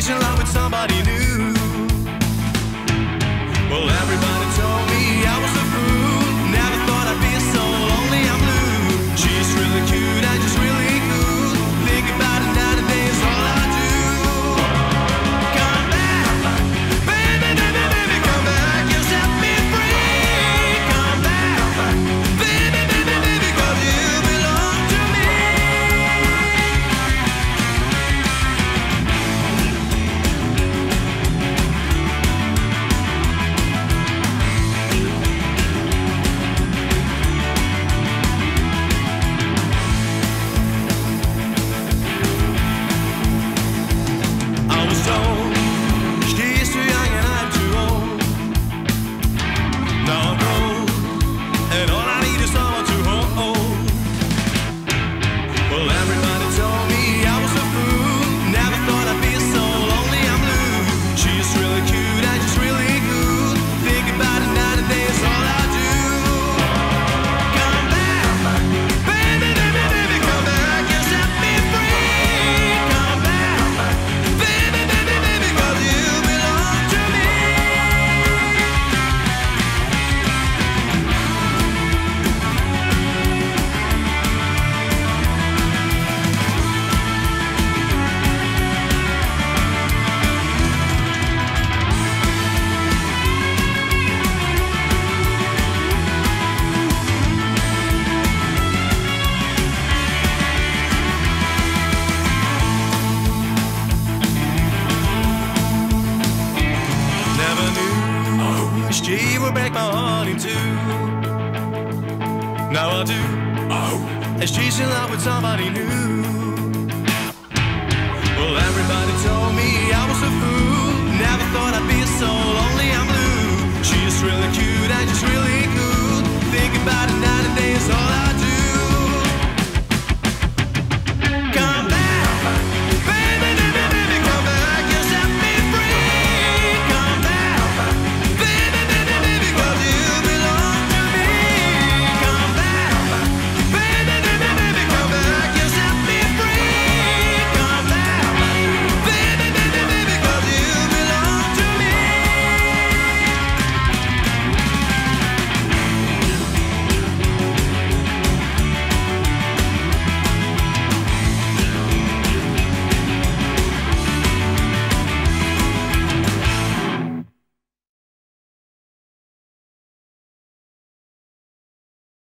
she's in love with somebody new. Well, everybody told me I was a fool. Never thought I'd be so lonely, I'm blue. She's really cute and just really cool. Think about it night and day is all I do. Come back, baby, baby, baby, come back. You set me free. Come back, baby, baby, baby, 'cause you belong to me. I was told she's too young and I'm too old. Now I'm grown and all I need is someone to hold. Well, everybody told me I was a fool. Never thought I'd be so lonely, I'm blue. She's really cute and just really cool. Think about it night and day is all I do. Come back, baby, baby, baby, come back. You set me free. Come back, baby, baby, baby, 'cause you belong to me. Never knew she would break my heart in two. Now I do. And she's in love with somebody new. Well, everybody told me I was a fool. Never thought I'd be so lonely, I'm blue. She's really cute and just really